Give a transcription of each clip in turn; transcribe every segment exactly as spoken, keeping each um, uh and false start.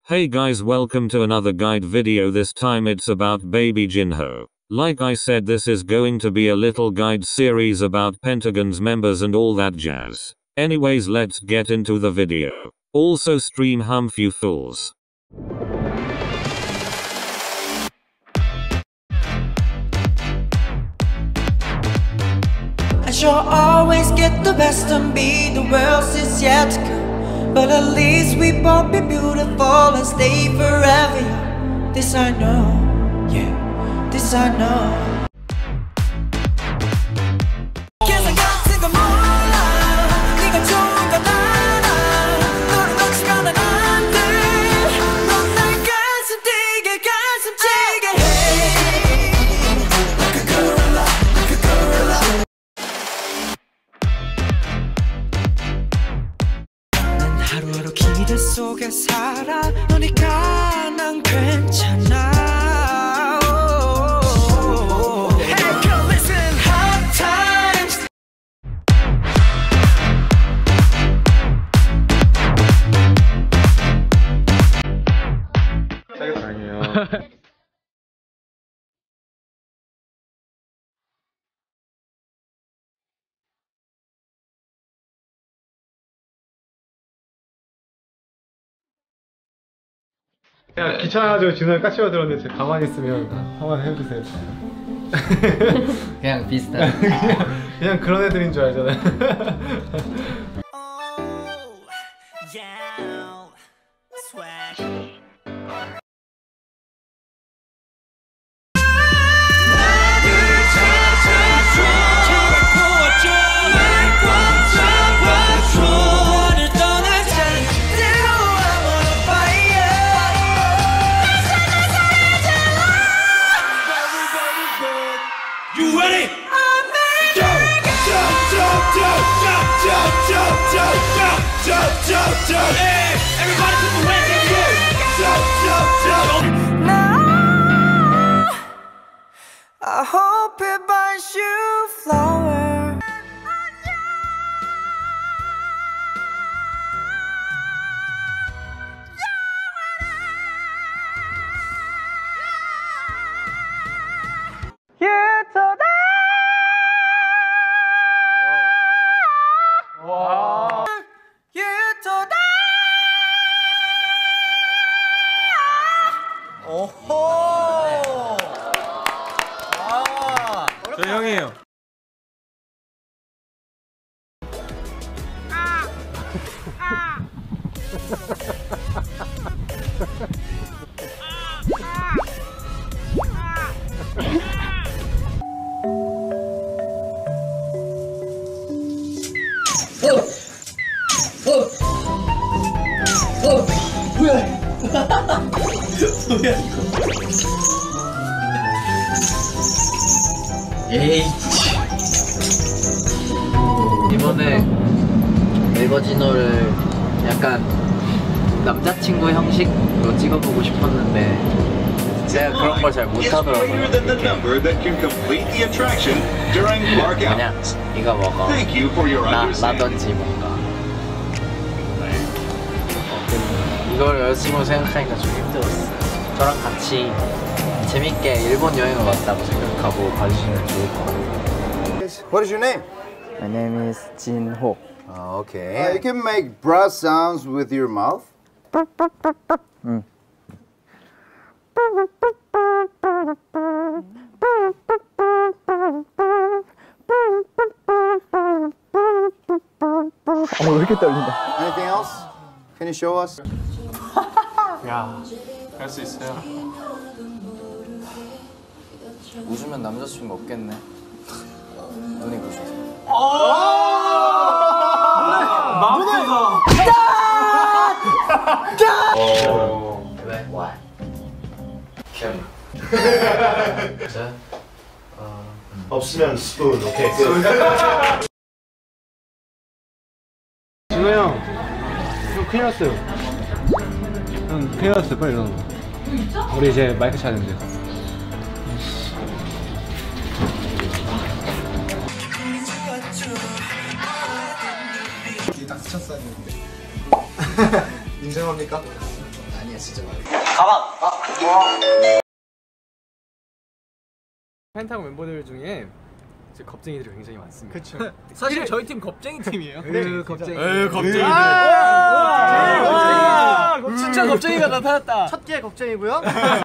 Hey guys, welcome to another guide video. This time it's about baby Jinho. Like I said, this is going to be a little guide series about Pentagon's members and all that jazz. Anyways, let's get into the video. Also stream hum few fools. I sure always get the best of me, the worst is yet to come. But at least we both be beautiful and stay forever young. This I know, yeah, this I know. 하루하루 기대 속에 살아 너니까 난 괜찮아. Hey girl listen, hard times. 아니에요. 그냥 귀찮아가지고 진호를 까치고 들었는데 제가 가만히 있으면 한번 해주세요. 그냥 비슷한 그냥, 그냥 그런 애들인 줄 알잖아요. You ready? I'm ready. Jump, jump, jump, jump, jump, jump, jump, jump, jump, jump, jump. Hey, everybody put your hands in the air. Jump, jump, jump. Now I hope it buys you flowers. 오호! 와! 저 형이에요. 에이 이번에 네버진호를 약간 남자친구 형식으로 찍어보고 싶었는데 제가 그런 걸 잘 못하더라고요. 그냥 이거 먹어 나, 라든지 뭔가 이걸 여자친구 생각하니까 좀 힘들었어요. 저랑 같이 재밌게 일본 여행을 왔다고 생각하고 봐주시면 좋을 것 같아요. What is your name? My name is Jinho. Oh, okay. Uh, you can make brass sounds with your mouth. Mm. 어머, 왜 이렇게 떨린다. Anything else? Can you show us? 야, 할 수 있어요. 웃으면 남자친구 없겠네. 눈이 부셔서. 왜? Why? 캠. 자, 어, 없으면 스푼, 오케이. 진호 형, 형 큰일 났어요. 형 큰일 났어요. 빨리 일어나. 우리 이제 마이크 쳐야 된대요. 딱 스쳤어야 되는데. 인정합니까? 아니야 진짜 말해. 펜타곤 멤버들 중에 이제 겁쟁이들이 굉장히 많습니다. 그렇죠. 사실 저희 팀 겁쟁이 팀이에요. 네, 겁쟁이. 에이 겁쟁이들. 아, 진짜 겁쟁이가 나타났다. 첫 끼에 겁쟁이고요.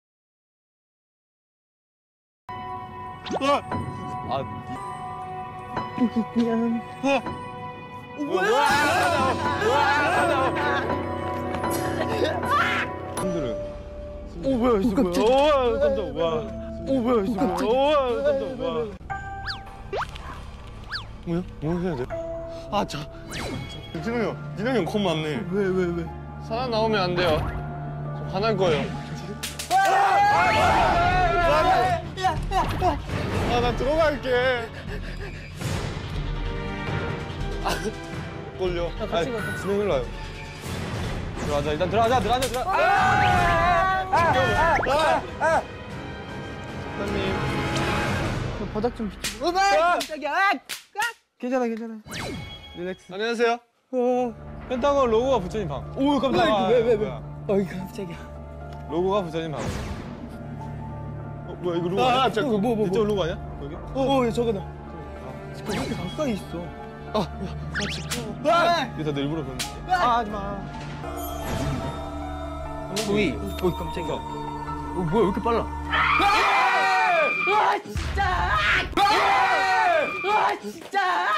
오 뭐야 있어 뭐야. 오 깜짝 와. 오 뭐야 있어 뭐야. 오 깜짝 와. 뭐야? 뭐 해야 돼? 아 자. 진호 형, 진호 형 겁 많네. 왜 왜 왜? 사람 나오면 안 돼요. 저 화날 거예요. 아 나 들어갈게. 아 걸려. 아 같이 가. 진행을 와요. 들어가자 일단 들어가자 들어가자 들어가. 아! 선생님. 바닥 좀 비키고. 아! 깜짝이야. 괜찮아 괜찮아. 릴렉스. 안녕하세요. 어, 펜타곤 로고가 붙여진 방. 오 깜짝이야. 왜, 왜, 왜? 뭐야. 어이 깜짝이야. 로고가 붙여진 방. 어 뭐야 이거 로고 아니야? 아, 저거 뭐, 뭐, 이쪽 뭐. 로고 아니야? 여기? 어, 어 저거다. 왜 이렇게 가까이 있어? 아, 야, 아 진짜. 아! 이거 다 일부러 그런 거. 아 하지 마. 우이. 어이 깜짝이야. 어 뭐야 왜 이렇게 빨라? 와 진짜. 와 진짜.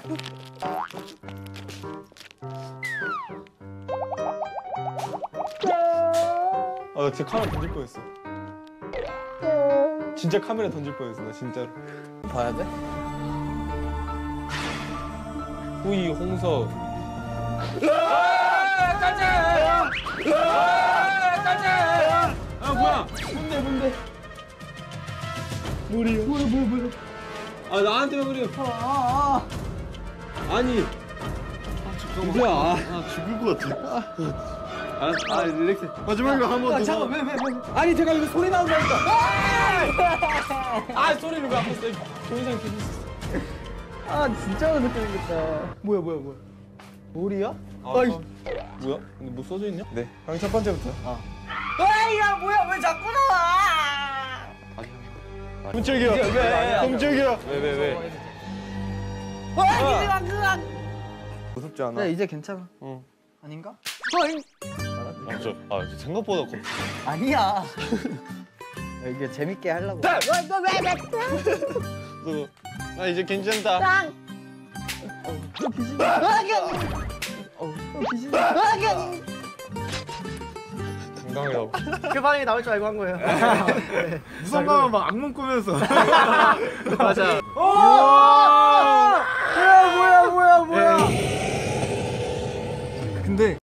아, 나 진짜 카메라 던질 뻔했어. 진짜 카메라 던질 뻔했어, 나 진짜로. 봐야 돼? 후이, 홍석. 아 뭐야? 뭔데 뭔데? 물이요. 뭐야 뭐야 뭐야? 아 나한테 왜 그래요? 아, 아, 아니. 아, 잠깐만. 누구야? 아, 아, 죽을 것 같아. 아, 아 릴렉스. 마지막으로 한 번 아. 더. 잠깐 왜 왜 왜? 아니 제가 이거 소리 나온다니까. 아, 소리를 왜 안 냈어? 동영상 켜고 있었어. 아 진짜 어색하겠다. 뭐야 뭐야 뭐야? 물이야? 아, 아이. 아, 뭐야? 근데 뭐 써져 있냐? 네. 형 첫 번째부터. 아. 아이야 뭐야 왜 자꾸 나와? 깜짝이야. 왜? 깜짝이야. 왜, 왜, 왜? 와 기지마 그거. 무섭지 않아? 네 이제 괜찮아. 응. 아닌가? 아, 저, 아, 생각보다 겁. 아니야. 이게 재밌게 하려고. 그래서 나 이제 괜찮다. 어 귀신. 어 귀신. 건강해요. 그 방에 나올 줄 알고 한 거예요. 무슨 밤은 막 악몽 꾸면서. 맞아. 뭐야 뭐야 뭐야 뭐야. 근데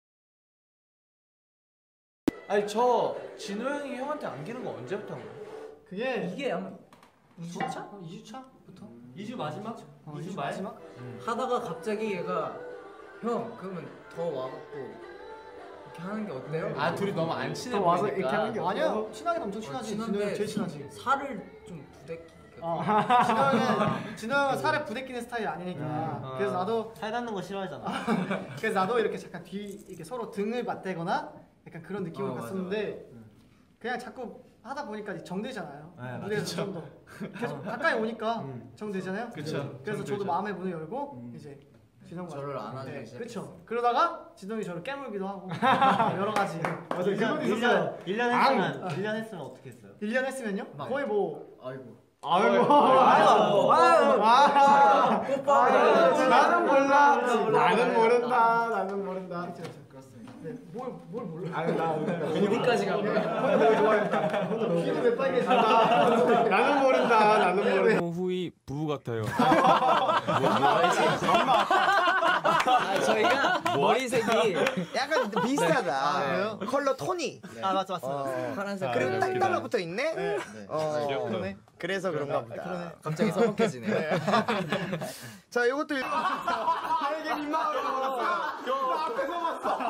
아니 저 진호 형이 형한테 안기는 거 언제부터 한 거야? 그게 이게 아마 이 주 차? 이 주 차부터? 이 주 마지막? 어, 이 주 이 주 말? 마지막? 하다가 갑자기 얘가 형 그러면 더 와갖고 이렇게 하는 게 어때요? 아 둘이 너무 안 친해 또 와서 보이니까. 이렇게 하는 게 아니야. 친하게 엄청 친하지. 진호 형 제일 친하지. 살을 좀 부대끼니까 어. 진호 형은 진호 형은 살에 부대끼는 스타일이 아니니까. 그래서 나도 살 닿는 거 싫어하잖아. 그래서 나도 이렇게 잠깐 뒤 이렇게 서로 등을 맞대거나 약간 그런 느낌으로 어, 맞아, 갔었는데 그냥 자꾸 하다 보니까 정되잖아요. 네, 무대에서 좀 더 계속 가까이 오니까 정되잖아요. 그쵸. 그래서 저도 마음의 문을 열고 이제 진홍과 저를 안아주기 시작했어요. 그렇죠. 그러다가 진홍이 저를 깨물기도 하고 여러 가지. 맞아, 그건 있었어요. 일 년 했으면 일 년 했으면 어떻게 했어요? 일 년 했으면요? 거의 뭐 아이고. 아이고 아이고. 아 오빠. 나는 몰라. 나는 모른다. 나는 모른다. 그렇습니다. 네, 뭘, 뭘 몰라? 아니, 나 어디까지 간 거야? 너무 좋아했다. 귀는 왜 빨개진다. 나는 모른다. 나는 모른다. 후이 부부 같아요. 아, 저희가 머리색이 약간 비슷하다. 아, 그래요? 컬러 톤이. 아, 맞아, 맞아. 어. 파란색 그리고 그리고 딱 달라붙어 있네. 네. 어. 귀엽다. 그래서 그런가 보다. 그러네. 갑자기 서먹해지네요. 자, 이것도 되게 민망하게 먹었어. 나 앞에서 봤어.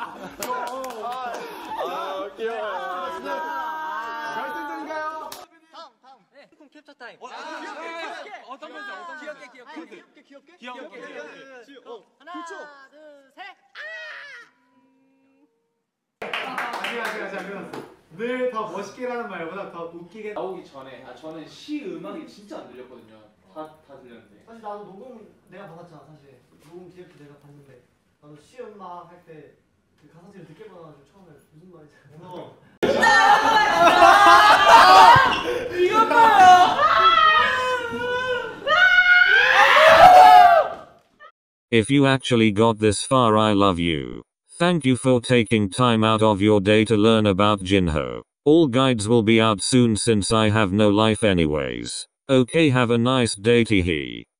아, 귀여워. 결승전인가요? 캡처 타임. 어떤 건지 어떤 건지. 귀엽게 귀엽게 귀엽게 귀엽게? 귀엽게. 하나, 둘, 셋. 아직 아직 아직 안 끝났어. 늘 더 멋있게라는 말보다 더 웃기게. 나오기 전에 아 저는 시 음악이 진짜 안 들렸거든요. 다 다 들렸는데. 사실 나도 녹음 내가 받았잖아 사실. 녹음 디렉트 내가 봤는데 나도 시 음악 할 때 그 가사집을 늦게 받아가지고 처음에 무슨 말인지 어. 이건 뭐야? If you actually got this far, I love you. Thank you for taking time out of your day to learn about Jinho. All guides will be out soon since I have no life anyways. Okay, have a nice day, teehee.